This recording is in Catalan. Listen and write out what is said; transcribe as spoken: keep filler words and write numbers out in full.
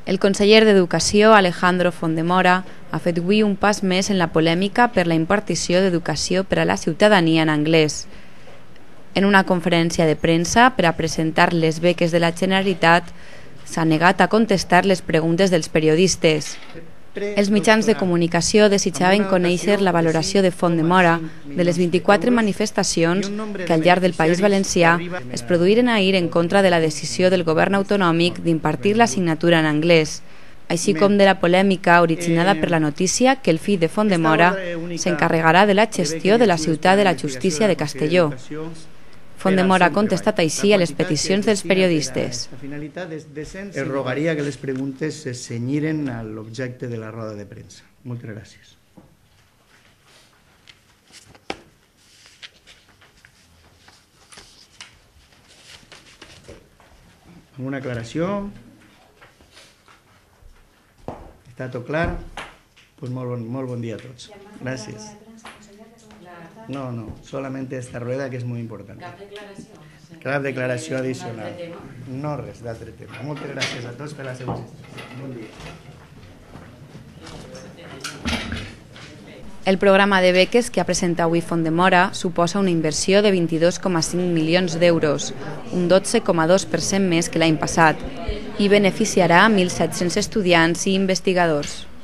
El conseller d'Educació, Alejandro Font-Demora, ha fet avui un pas més en la polèmica per la impartició d'educació per a la ciutadania en anglès. En una conferència de premsa per a presentar les beques de la Generalitat, s'ha negat a contestar les preguntes dels periodistes. Els mitjans de comunicació desitjaven conèixer la valoració de Font-Demora de les vint-i-quatre manifestacions que al llarg del País Valencià es produïren ahir en contra de la decisió del govern autonòmic d'impartir l'assignatura en anglès, així com de la polèmica originada per la notícia que el fill de Font-Demora s'encarregarà de la gestió de la ciutat de la justícia de Castelló. Font-Demora ha contestat així a les peticions dels periodistes. Es rogaria que les preguntes se cenyiren a l'objecte de la roda de premsa. Moltes gràcies. ¿Alguna aclaració? ¿Está tot clar? Pues molt bon, molt bon dia a tots. Gràcies. No, no, solamente esta rueda que es muy importante. Cap declaració. Cap declaració adicional. No res d'altre tema. Moltes gràcies a tots per la seva assistència. Bon dia. El programa de beques que ha presentat avui Font-Demora suposa una inversió de vint-i-dos coma cinc milions d'euros, un dotze coma dos per cent més que l'any passat, i beneficiarà a mil set-cents estudiants i investigadors.